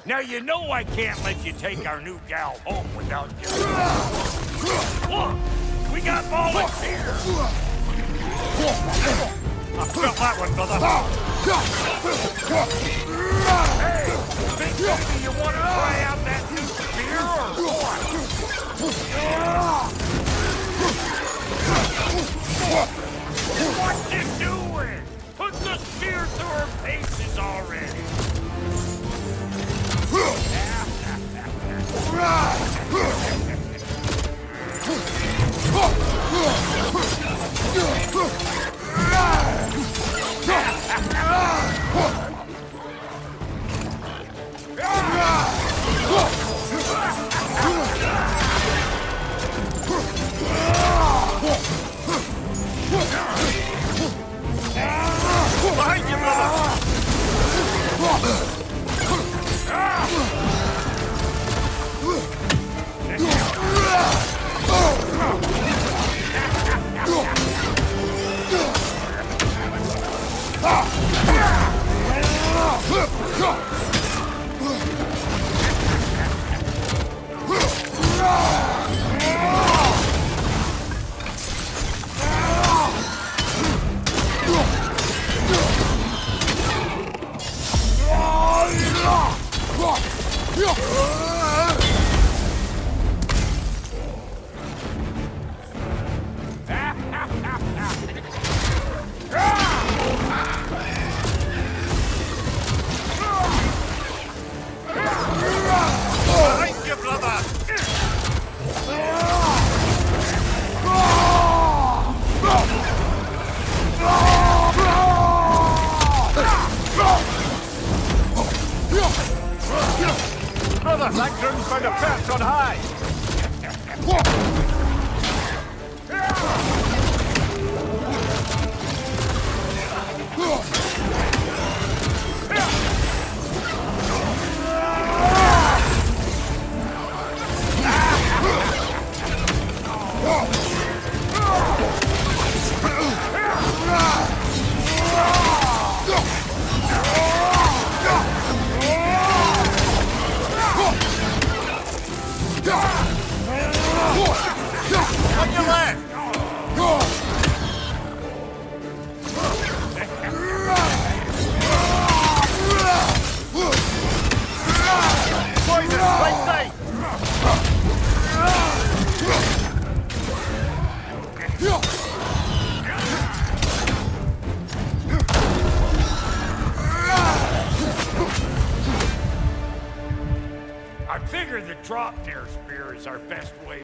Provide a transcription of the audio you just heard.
Now you know I can't let you take our new gal home without you. Look, we got volunteers. I felt that one, brother. Hey, big baby, you want to try out that new spear or what? What you doing? Put the spear through her faces already. Behind you, brother! Brother, that groom's found a perch on high! On your left! Poison, right side! I figure the drop near spear is our best way.